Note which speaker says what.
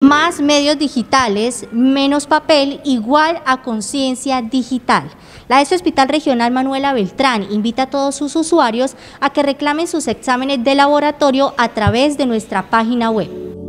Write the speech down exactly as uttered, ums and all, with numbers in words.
Speaker 1: Más medios digitales, menos papel, igual a conciencia digital. La E S O Hospital Regional Manuela Beltrán invita a todos sus usuarios a que reclamen sus exámenes de laboratorio a través de nuestra página web.